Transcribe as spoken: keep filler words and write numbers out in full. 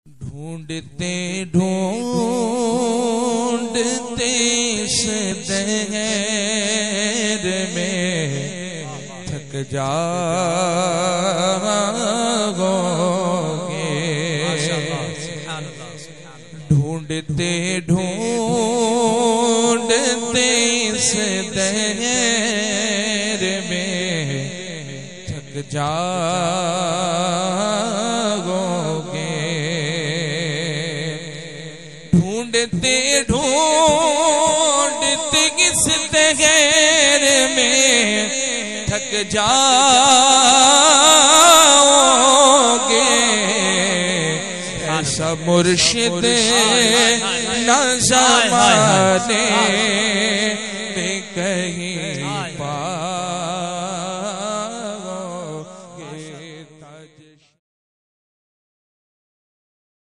ढूंढते ढूंढते इस दहर में थक जाओगे। ढूंढते ढूंढते इस दहर में थक जाओगे। ढूंढते ढूंढते किस दहर में थक जाओगे। ऐसा मुर्शिद न ज़माने में कहीं